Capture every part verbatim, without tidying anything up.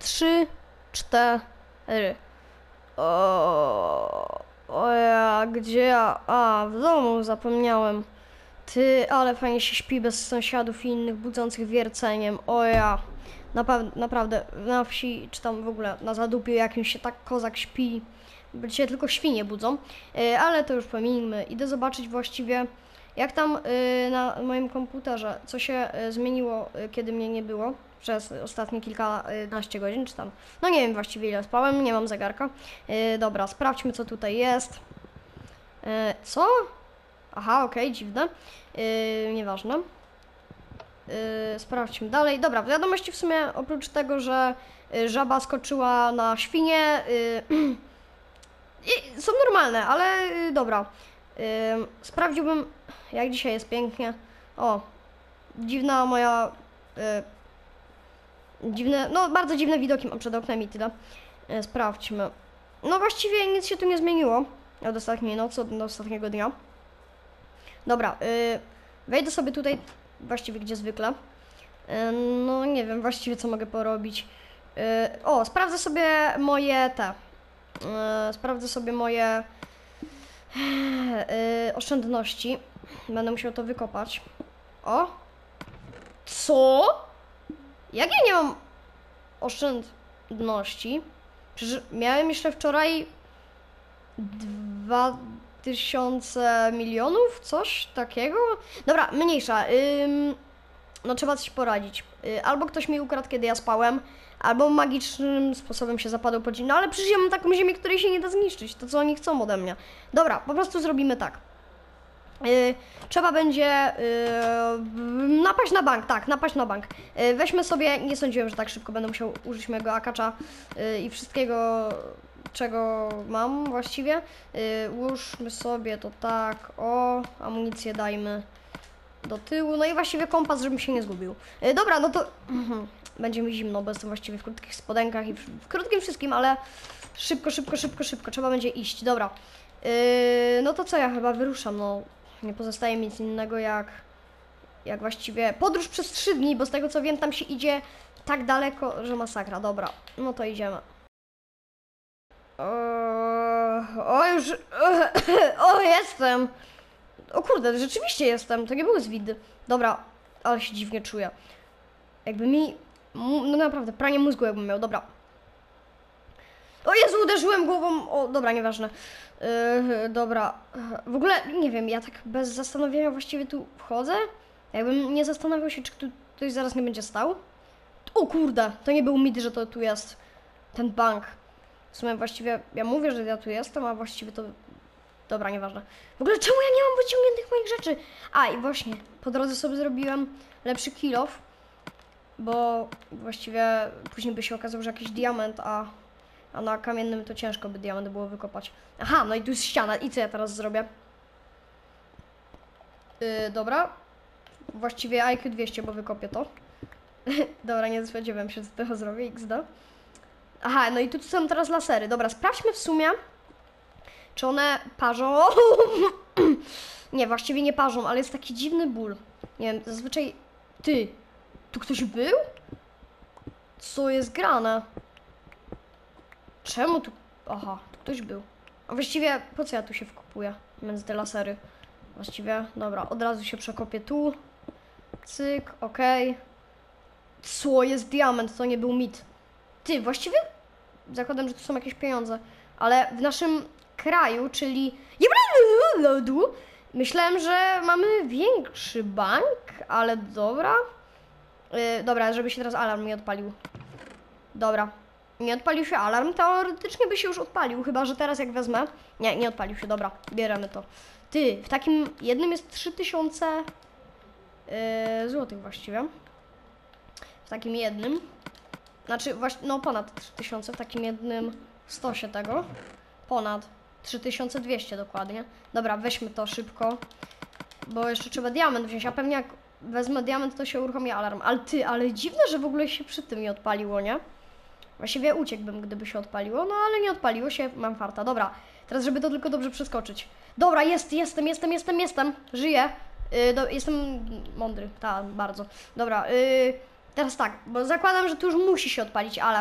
trzy, cztery. O, o ja, gdzie ja? A, w domu zapomniałem. Ty, ale fajnie się śpi bez sąsiadów i innych budzących wierceniem. O ja. Napa naprawdę, na wsi, czy tam w ogóle na zadupiu jakimś się tak kozak śpi. Dzisiaj tylko świnie budzą. Yy, ale to już pomijmy. Idę zobaczyć właściwie, jak tam yy, na moim komputerze, co się yy, zmieniło, yy, kiedy mnie nie było. Przez ostatnie kilkanaście godzin, czy tam. No nie wiem właściwie ile spałem, nie mam zegarka. Yy, dobra, sprawdźmy co tutaj jest. Yy, co? Aha, okej, okay, dziwne. Yy, nieważne. Yy, sprawdźmy dalej. Dobra, wiadomości w sumie oprócz tego, że yy, żaba skoczyła na świnie, yy, yy, są normalne, ale yy, dobra. Yy, sprawdziłbym, jak dzisiaj jest pięknie. O, dziwna moja... Yy, dziwne, no bardzo dziwne widoki mam przed oknem i tyle. Yy, sprawdźmy. No właściwie nic się tu nie zmieniło od ostatniej nocy, od ostatniego dnia. Dobra, yy, wejdę sobie tutaj, właściwie gdzie zwykle. Yy, no nie wiem właściwie co mogę porobić. Yy, o, sprawdzę sobie moje te. Yy, sprawdzę sobie moje yy, oszczędności. Będę musiał to wykopać. O! Co? Jak ja nie mam oszczędności? Przecież miałem jeszcze wczoraj dwa tysiące milionów, coś takiego. Dobra, mniejsza. Ym, no trzeba coś poradzić. Yy, albo ktoś mi ukradł, kiedy ja spałem, albo magicznym sposobem się zapadł pod ziemię. No ale przecież ja mam taką ziemię, której się nie da zniszczyć. To co oni chcą ode mnie. Dobra, po prostu zrobimy tak. Yy, trzeba będzie yy, napaść na bank, tak, napaść na bank. Yy, weźmy sobie, nie sądziłem, że tak szybko będę musiał użyć mojego akacza yy, i wszystkiego, czego mam właściwie. Yy, ułóżmy sobie to tak, o, amunicję dajmy do tyłu, no i właściwie kompas, żebym się nie zgubił. Yy, dobra, no to będzie mi zimno, bo jestem właściwie w krótkich spodenkach i w, w krótkim wszystkim, ale szybko, szybko, szybko, szybko, trzeba będzie iść, dobra. Yy, no to co, ja chyba wyruszam, no. Nie pozostaje mi nic innego jak, jak właściwie podróż przez trzy dni, bo z tego co wiem tam się idzie tak daleko, że masakra. Dobra, no to idziemy. O, o już, o jestem. O kurde, rzeczywiście jestem, to nie były zwidy. Dobra, ale się dziwnie czuję. Jakby mi, no naprawdę, pranie mózgu jakbym miał, dobra. O Jezu, uderzyłem głową, o dobra, nieważne. Yy, dobra, w ogóle nie wiem, ja tak bez zastanowienia właściwie tu wchodzę. Jakbym nie zastanawiał się, czy tu ktoś zaraz nie będzie stał. O kurde, to nie był mit, że to tu jest ten bank. W sumie właściwie ja mówię, że ja tu jestem, a właściwie to... Dobra, nieważne. W ogóle czemu ja nie mam wyciągniętych moich rzeczy? A i właśnie, po drodze sobie zrobiłem lepszy kill off, bo właściwie później by się okazało, że jakiś diament, a... A na kamiennym to ciężko by diament było wykopać. Aha, no i tu jest ściana. I co ja teraz zrobię? Yy, dobra. Właściwie I Q dwieście, bo wykopię to. Dobra, nie spodziewałem się, co tego zrobię. X D. Aha, no i tu są teraz lasery. Dobra, sprawdźmy w sumie, czy one parzą. Nie, właściwie nie parzą, ale jest taki dziwny ból. Nie wiem, zazwyczaj... Ty, tu ktoś był? Co jest grane? Czemu tu... Aha, tu ktoś był. A właściwie po co ja tu się wkopuję między te lasery? Właściwie, dobra, od razu się przekopię tu. Cyk, okej. Okay. Co jest diament? To nie był mit. Ty, właściwie zakładam, że tu są jakieś pieniądze. Ale w naszym kraju, czyli... Myślałem, że mamy większy bank, ale dobra. Yy, dobra, żeby się teraz alarm nie odpalił. Dobra. Nie odpalił się alarm, teoretycznie by się już odpalił, chyba że teraz jak wezmę... Nie, nie odpalił się, dobra, bierzemy to. Ty, w takim jednym jest trzy tysiące yy, złotych właściwie. W takim jednym. Znaczy, właśnie, no ponad trzy tysiące, w takim jednym stosie tego. Ponad trzy tysiące dwieście dokładnie. Dobra, weźmy to szybko, bo jeszcze trzeba diament wziąć, a pewnie jak wezmę diament, to się uruchomi alarm. Ale ty, ale dziwne, że w ogóle się przy tym nie odpaliło, nie? Właściwie uciekłbym, gdyby się odpaliło, no ale nie odpaliło się, mam farta. Dobra, teraz żeby to tylko dobrze przeskoczyć. Dobra, jest, jestem, jestem, jestem, jestem, żyję. Yy, do, jestem mądry, tak, bardzo. Dobra, yy, teraz tak, bo zakładam, że tu już musi się odpalić alarm.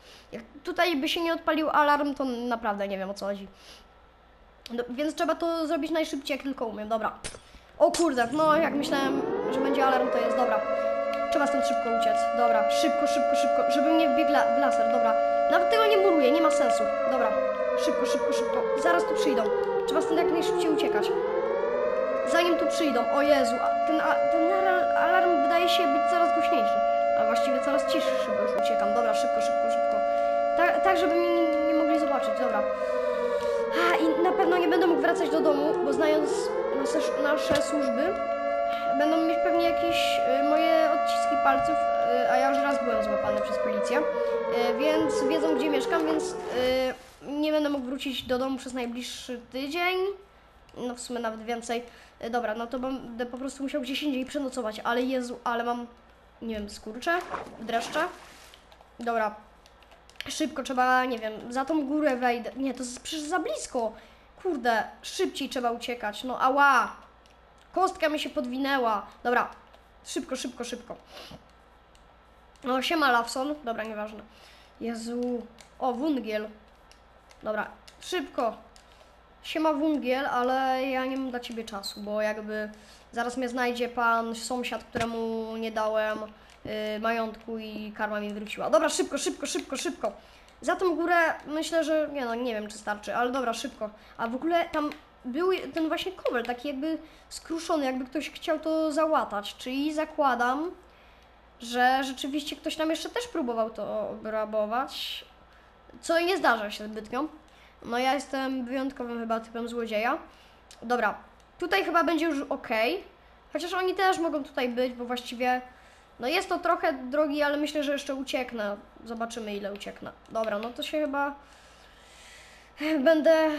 Jak tutaj by się nie odpalił alarm, to naprawdę nie wiem, o co chodzi. No, więc trzeba to zrobić najszybciej, jak tylko umiem. Dobra. O kurde, no jak myślałem, że będzie alarm, to jest. Dobra. Trzeba stąd szybko uciec. Dobra, szybko, szybko, szybko, żeby nie wbiegł w laser. Dobra. Nawet tego nie muruję, nie ma sensu. Dobra. Szybko, szybko, szybko. Zaraz tu przyjdą. Trzeba stąd jak najszybciej uciekać. Zanim tu przyjdą. O Jezu, ten, ten alarm wydaje się być coraz głośniejszy. A właściwie coraz ciszszy, bo już uciekam. Dobra, szybko, szybko, szybko. Tak, tak żeby mnie nie, nie mogli zobaczyć. Dobra. A, i na pewno nie będę mógł wracać do domu, bo znając nasze, nasze służby, będą mieć pewnie jakieś y, moje odciski palców, y, a ja już raz byłem złapany przez policję, y, więc wiedzą, gdzie mieszkam, więc y, nie będę mógł wrócić do domu przez najbliższy tydzień, no w sumie nawet więcej. Y, dobra, no to będę po prostu musiał gdzieś indziej przenocować, ale Jezu, ale mam, nie wiem, skurcze, dreszcze. Dobra. Szybko trzeba, nie wiem, za tą górę wejdę. Nie, to jest przecież za blisko. Kurde, szybciej trzeba uciekać. No ała. Kostka mi się podwinęła. Dobra, szybko, szybko, szybko. No, siema Lawson. Dobra, nieważne. Jezu. O, wungiel. Dobra, szybko. Siema wungiel, ale ja nie mam dla ciebie czasu, bo jakby zaraz mnie znajdzie pan sąsiad, któremu nie dałem Yy, majątku i karma mi wróciła. Dobra, szybko, szybko, szybko, szybko. Za tą górę myślę, że nie no, nie wiem czy starczy, ale dobra, szybko. A w ogóle tam był ten właśnie kowel, taki jakby skruszony, jakby ktoś chciał to załatać. Czyli zakładam, że rzeczywiście ktoś tam jeszcze też próbował to obrabować, co nie zdarza się zbytnio. No ja jestem wyjątkowym chyba typem złodzieja. Dobra, tutaj chyba będzie już ok. Chociaż oni też mogą tutaj być, bo właściwie no jest to trochę drogi, ale myślę, że jeszcze ucieknę. Zobaczymy, ile ucieknę. Dobra, no to się chyba będę...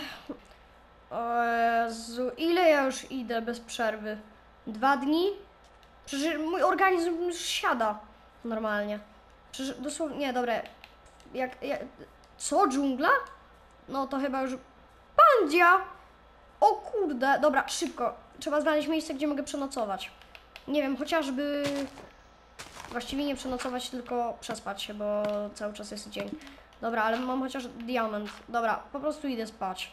O Jezu, ile ja już idę bez przerwy? Dwa dni? Przecież mój organizm już siada normalnie. Przecież dosłownie... Nie, dobra. Jak, jak... Co? Dżungla? No to chyba już... Pandzia! O kurde! Dobra, szybko. Trzeba znaleźć miejsce, gdzie mogę przenocować. Nie wiem, chociażby... Właściwie nie przenocować, tylko przespać się, bo cały czas jest dzień. Dobra, ale mam chociaż diament. Dobra, po prostu idę spać.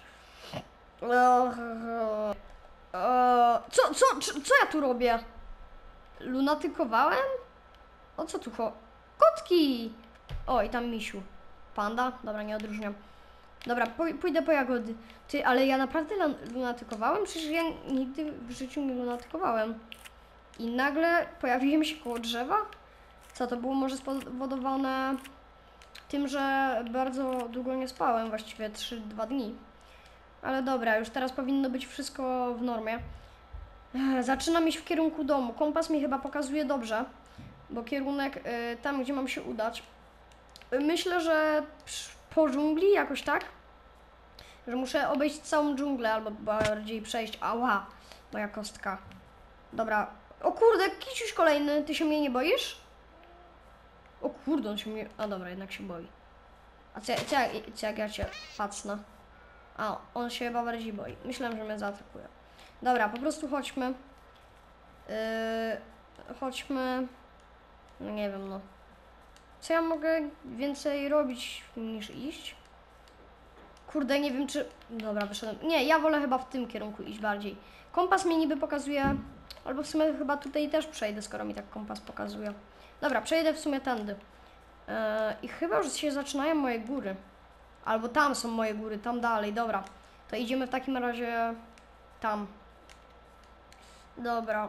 Co, co, co ja tu robię? Lunatykowałem? O co tu cho... Kotki! O, i tam misiu. Panda? Dobra, nie odróżniam. Dobra, pójdę po jagody. Ty, ale ja naprawdę lunatykowałem? Przecież ja nigdy w życiu nie lunatykowałem. I nagle pojawiłem się koło drzewa? Co, to było może spowodowane tym, że bardzo długo nie spałem, właściwie trzy dwa dni. Ale dobra, już teraz powinno być wszystko w normie. Zaczynam iść w kierunku domu. Kompas mi chyba pokazuje dobrze, bo kierunek y, tam, gdzie mam się udać. Myślę, że po dżungli jakoś tak, że muszę obejść całą dżunglę, albo bardziej przejść. Ała, moja kostka. Dobra. O kurde, kiciuś kolejny, ty się mnie nie boisz? O kurde, on się mnie... A dobra, jednak się boi. A co, co, co jak ja cię pacnę? A, on się chyba bardziej boi. Myślałem, że mnie zaatakuje. Dobra, po prostu chodźmy. Yy, chodźmy... No nie wiem, no. Co ja mogę więcej robić niż iść? Kurde, nie wiem czy... Dobra, wyszedłem. Nie, ja wolę chyba w tym kierunku iść bardziej. Kompas mi niby pokazuje... Albo w sumie chyba tutaj też przejdę, skoro mi tak kompas pokazuje. Dobra, przejdę w sumie tędy. Yy, I chyba już się zaczynają moje góry. Albo tam są moje góry, tam dalej, dobra. To idziemy w takim razie tam. Dobra.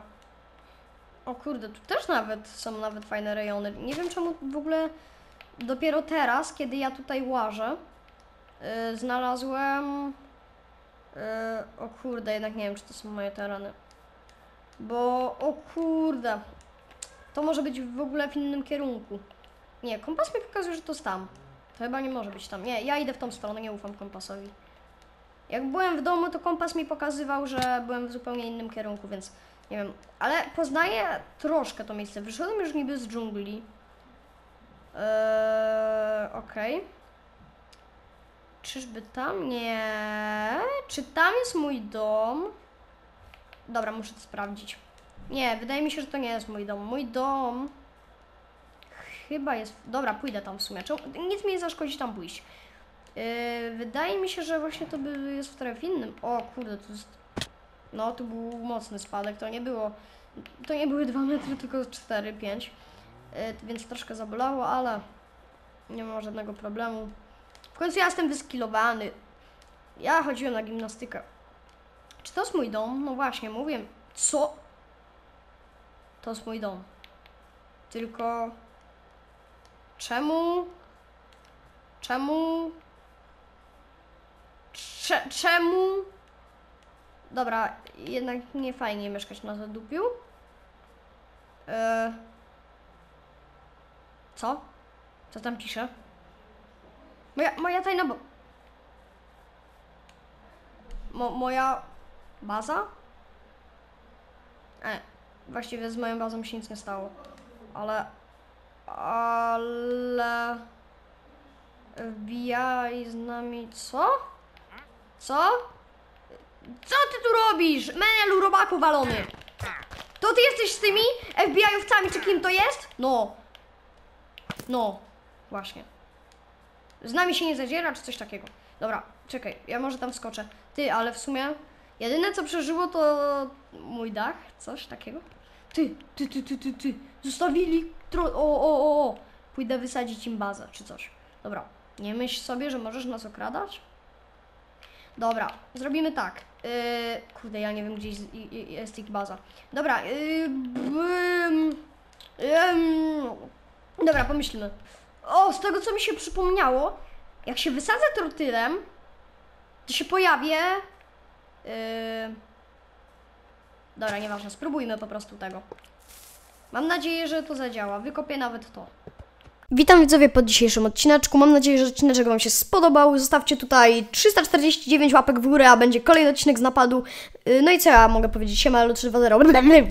O kurde, tu też nawet są nawet fajne rejony. Nie wiem czemu w ogóle dopiero teraz, kiedy ja tutaj łażę, yy, znalazłem... Yy, o kurde, jednak nie wiem, czy to są moje tereny. Bo, o kurde, to może być w ogóle w innym kierunku. Nie, kompas mi pokazuje, że to jest tam. To chyba nie może być tam. Nie, ja idę w tą stronę, nie ufam kompasowi. Jak byłem w domu, to kompas mi pokazywał, że byłem w zupełnie innym kierunku, więc nie wiem. Ale poznaję troszkę to miejsce. Wyszedłem już niby z dżungli. Eee, okej. Okay. Czyżby tam? Nie. Czy tam jest mój dom? Dobra, muszę to sprawdzić. Nie, wydaje mi się, że to nie jest mój dom. Mój dom chyba jest... Dobra, pójdę tam w sumie. Czemu... Nic mi nie zaszkodzi tam pójść. Yy, wydaje mi się, że właśnie to by jest w trefie innym. O kurde, to jest... No, to był mocny spadek. To nie było... To nie były dwa metry, tylko cztery, pięć. Yy, więc troszkę zabolało, ale... Nie ma żadnego problemu. W końcu ja jestem wyskilowany. Ja chodziłem na gimnastykę. Czy to jest mój dom? No właśnie, mówię. Co? To jest mój dom. Tylko... Czemu? Czemu? Cze czemu? Dobra, jednak nie fajnie mieszkać na zadupiu. Eee... Co? Co tam pisze? Moja, moja tajna bo... Mo moja baza? E, właściwie z moją bazą się nic nie stało. Ale... Ale... F B I z nami... Co? Co? Co ty tu robisz? Menelu robaku walony! To ty jesteś z tymi F B I-owcami, czy kim to jest? No. No. Właśnie. Z nami się nie zadziera, czy coś takiego. Dobra, czekaj, ja może tam wskoczę. Ty, ale w sumie jedyne co przeżyło to mój dach, coś takiego. Ty, ty, ty, ty, ty, ty. Zostawili tro... O, o, o, o. Pójdę wysadzić im bazę, czy coś. Dobra, nie myśl sobie, że możesz nas okradać. Dobra, zrobimy tak. Yy, kurde, ja nie wiem, gdzie jest, jest ich baza. Dobra, yy, yy, yy, dobra, pomyślmy. O, z tego co mi się przypomniało, jak się wysadzę trotylem, to się pojawię... Yy... Dobra, nieważne, spróbujmy po prostu tego. Mam nadzieję, że to zadziała. Wykopię nawet to. Witam widzowie pod dzisiejszym odcineczku. Mam nadzieję, że odcineczek wam się spodobał. Zostawcie tutaj trzysta czterdzieści dziewięć łapek w górę, a będzie kolejny odcinek z napadu. Yy, no i co ja mogę powiedzieć? Siema, L trzy dwa zero.